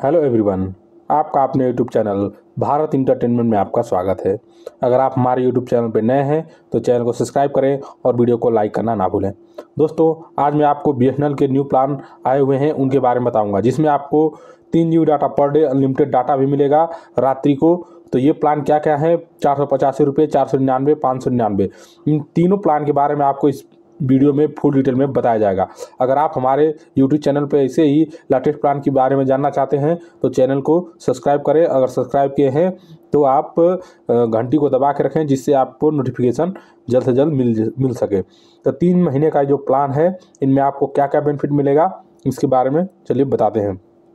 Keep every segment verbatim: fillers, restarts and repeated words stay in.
Hello everyone, आपका अपने YouTube channel Bharat entertainment में आपका स्वागत है। अगर आप हमारे यूट्यूब चैनल पर नए हैं तो चैनल को सब्सक्राइब करें और वीडियो को लाइक करना ना भूलें। दोस्तों, आज मैं आपको बी एस एन एल के न्यू प्लान आए हुए हैं उनके बारे में बताऊंगा, जिसमें आपको तीन G B data per day unlimited data भी मिलेगा रात्रि को। तो ये प्लान क्या क्या है, चार सौ पचासी रुपये, चार सौ निन्यानवे, पाँच सौ निन्यानवे, इन तीनों प्लान के बारे में आपको इस वीडियो में फुल डिटेल में बताया जाएगा। अगर आप हमारे यूट्यूब चैनल पे ऐसे ही लेटेस्ट प्लान के बारे में जानना चाहते हैं तो चैनल को सब्सक्राइब करें। अगर सब्सक्राइब किए हैं तो आप घंटी को दबा के रखें, जिससे आपको नोटिफिकेशन जल्द से जल्द मिल मिल सके। तो तीन महीने का जो प्लान है, इनमें आपको क्या क्या बेनिफिट मिलेगा इसके बारे में चलिए बताते हैं।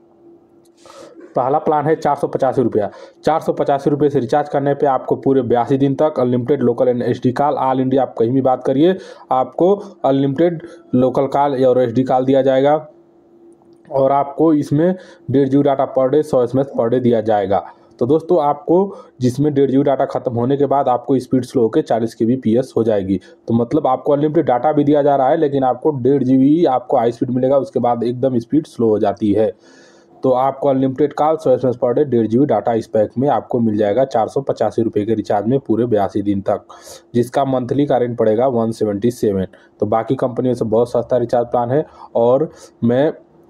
पहला प्लान है चार सौ पचासी रुपया। चार सौ पचासी रुपये से रिचार्ज करने पे आपको पूरे बयासी दिन तक unlimited local and H D call, all India आप कहीं भी बात करिए, आपको अनलिमिटेड लोकल कॉल और एच डी कॉल दिया जाएगा। और आपको इसमें डेढ़ G B data per day, सौ S M S per day दिया जाएगा। तो दोस्तों, आपको जिसमें डेढ़ जी बी डाटा खत्म होने के बाद आपको स्पीड स्लो होकर चालीस के बी पी एस हो जाएगी। तो मतलब आपको अनलिमिटेड डाटा भी दिया जा रहा है, लेकिन आपको डेढ़ जी बी आपको हाई स्पीड मिलेगा, उसके बाद एकदम स्पीड स्लो हो जाती है। तो आपको अनलिमिटेड कॉल, सौ S M S per day, डेढ़ जी बी डाटा इस पैक में आपको मिल जाएगा चार सौ पचासी रुपये के रिचार्ज में पूरे बयासी दिन तक, जिसका मंथली का रेंट पड़ेगा वन सेवेंटी सेवन। तो बाकी कंपनियों से बहुत सस्ता रिचार्ज प्लान है। और मैं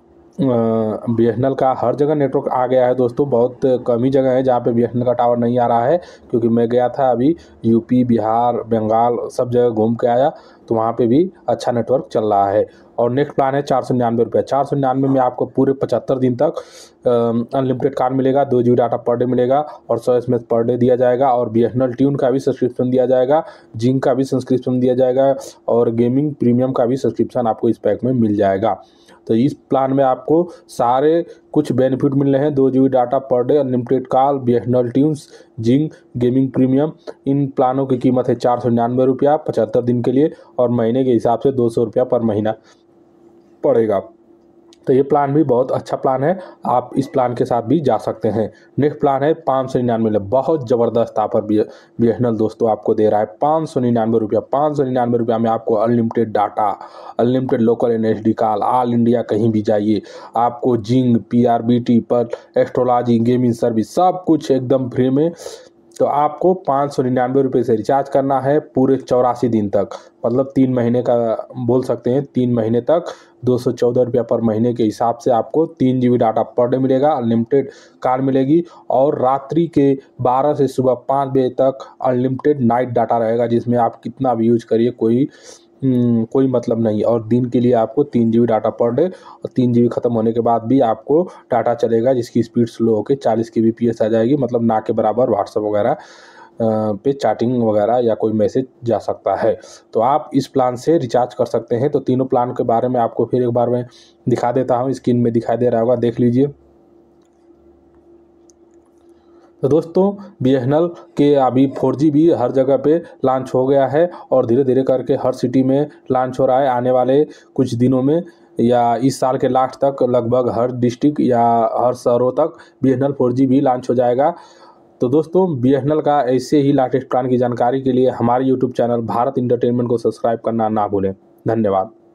बी एस एन एल का हर जगह नेटवर्क आ गया है दोस्तों, बहुत कम ही जगह है जहाँ पे बी एस एन एल का टावर नहीं आ रहा है, क्योंकि मैं गया था अभी यूपी, बिहार, बंगाल, सब जगह घूम के आया, तो वहाँ पे भी अच्छा नेटवर्क चल रहा है। और नेक्स्ट प्लान है चार सौ निन्यानवे रुपये। चार सौ निन्यानवे में आपको पूरे पचहत्तर दिन तक अनलिमिटेड कार्ड मिलेगा, दो G B data per day मिलेगा और सौ S M S per day दिया जाएगा। और B S N L tune का भी सब्सक्रिप्शन दिया जाएगा, जिंक का भी सब्सक्रिप्शन दिया जाएगा और गेमिंग प्रीमियम का भी सब्सक्रिप्शन आपको इस पैक में मिल जाएगा। तो इस प्लान में आपको सारे कुछ बेनिफिट मिल रहे हैं, दो G B data per day, unlimited call, B S N L tunes, Zing, gaming premium. इन प्लानों की कीमत है चार सौ निन्यानवे रुपया पचहत्तर दिन के लिए, और महीने के हिसाब से दो सौ रुपया पर महीना पड़ेगा। तो ये प्लान भी बहुत अच्छा प्लान है, आप इस प्लान के साथ भी जा सकते हैं। नेक्स्ट प्लान है पाँच सौ निन्यानवे में, बहुत ज़बरदस्त offer B S N L दोस्तों आपको दे रहा है। पाँच सौ निन्यानवे रुपया पाँच सौ निन्यानवे रुपया में आपको unlimited data, unlimited local and H D call, all India कहीं भी जाइए, आपको Zing, P R B T पर, एस्ट्रोलॉजी, गेमिंग सर्विस, सब कुछ एकदम फ्री में। तो आपको पाँच सौ निन्यानवे रुपये से रिचार्ज करना है पूरे चौरासी दिन तक, मतलब तीन महीने का बोल सकते हैं। तीन महीने तक दो सौ चौदह रुपया पर महीने के हिसाब से आपको तीन G B data per day मिलेगा, अनलिमिटेड कार मिलेगी, और रात्रि के बारह से सुबह पाँच बजे तक अनलिमिटेड नाइट डाटा रहेगा, जिसमें आप कितना भी यूज करिए, कोई कोई मतलब नहीं। और दिन के लिए आपको तीन G B data per day, और तीन जी बी खत्म होने के बाद भी आपको डाटा चलेगा, जिसकी स्पीड स्लो होकर चालीस के बी पी एस आ जाएगी, मतलब ना के बराबर व्हाट्सएप वगैरह पे चैटिंग वगैरह या कोई मैसेज जा सकता है। तो आप इस प्लान से रिचार्ज कर सकते हैं। तो तीनों प्लान के बारे में आपको फिर एक बार मैं दिखा देता हूँ, स्क्रीन में दिखाई दे रहा होगा, देख लीजिए। तो दोस्तों, बी एस एन एल के अभी फोर जी भी हर जगह पे लॉन्च हो गया है, और धीरे धीरे करके हर सिटी में लॉन्च हो रहा है। आने वाले कुछ दिनों में या इस साल के लास्ट तक लगभग हर डिस्ट्रिक्ट या हर शहरों तक B S N L four G भी लॉन्च हो जाएगा। तो दोस्तों, बी एस एन एल का ऐसे ही लेटेस्ट प्लान की जानकारी के लिए हमारे यूट्यूब चैनल भारत इंटरटेनमेंट को सब्सक्राइब करना ना भूलें। धन्यवाद।